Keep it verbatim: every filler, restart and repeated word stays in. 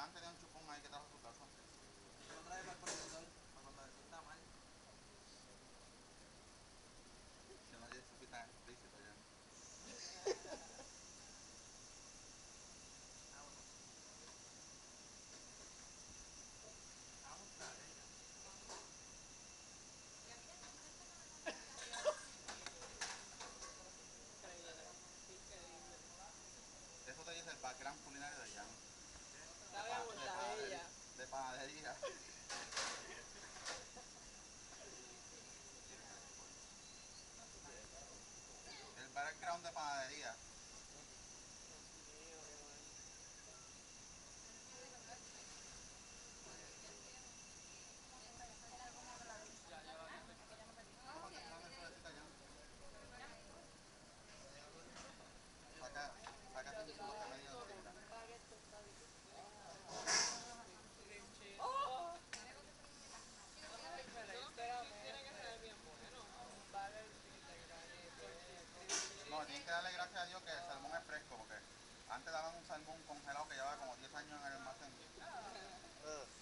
Abraham tenía un chupón ahí que trajo a su casa. Lo trae para el profesor, para cuando eso está mal. Que no haya supi tan explícito ya. Vámonos. Vamos a ella. Increíble, increíble. Eso te dice el background culinario de Jan. ¿Qué? De, Sabe a pa de panadería. mortadella. De panadería. El background de panadería. Dios mío, qué mal. Ya, ya va, ya estoy. ¿Cómo te comes suavecita, Jan? Saca, sácate un churro que medio encima. Cream cheese. ¡Oh! Ay, pero espérame. Tiene que ser bien bueno. Un bagel de carne, pues, cream No, cheese. tienes que darle gracias a Dios que el salmón es fresco, porque antes daban un salmón congelado que llevaba como diez años en el almacén. Ugh.